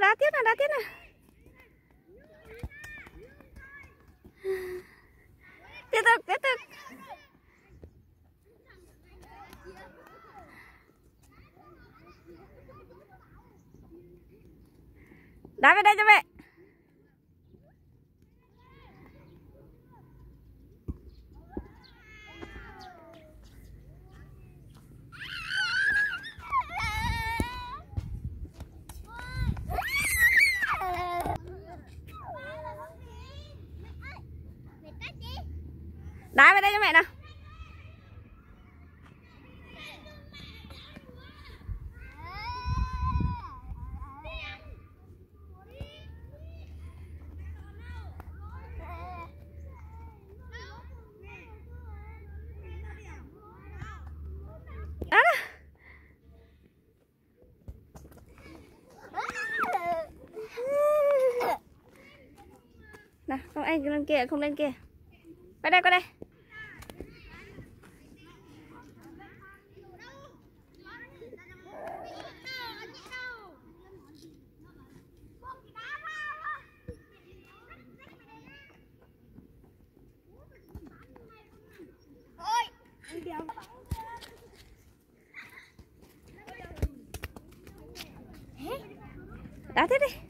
đá tiếp nè, đá tiếp nè. Tiếp tục, tiếp tục. Đá về đây cho mẹ. Đá về đây cho mẹ nào. Nào, không anh lên kia, không lên kia. Qua đây, qua đây. Đá tiếp đi.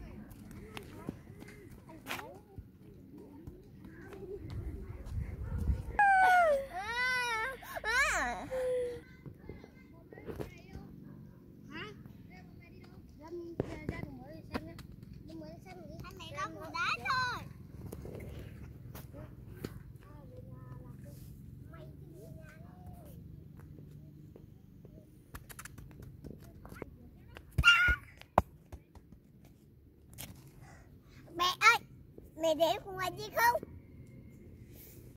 Mẹ ơi, mẹ để con ngoài đi không?